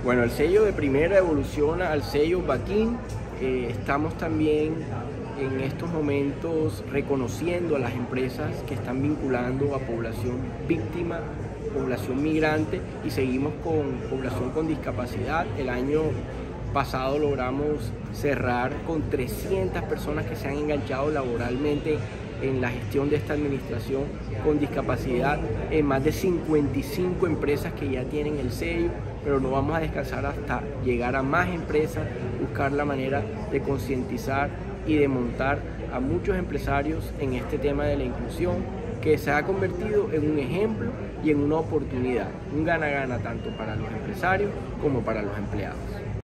Bueno, el sello de primera evoluciona al sello Baquín. Estamos también en estos momentos reconociendo a las empresas que están vinculando a población víctima, población migrante, y seguimos con población con discapacidad. El año pasado logramos cerrar con 300 personas que se han enganchado laboralmente en la gestión de esta administración con discapacidad, en más de 55 empresas que ya tienen el sello, pero no vamos a descansar hasta llegar a más empresas, buscar la manera de concientizar y de montar a muchos empresarios en este tema de la inclusión, que se ha convertido en un ejemplo y en una oportunidad, un gana-gana tanto para los empresarios como para los empleados.